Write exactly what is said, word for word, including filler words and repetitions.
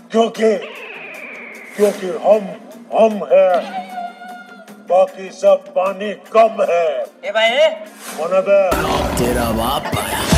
क्योंकि क्योंकि हम हम है, बाकी सब पानी कम है। ए भाई कौन है बे? तेरा बाप आया।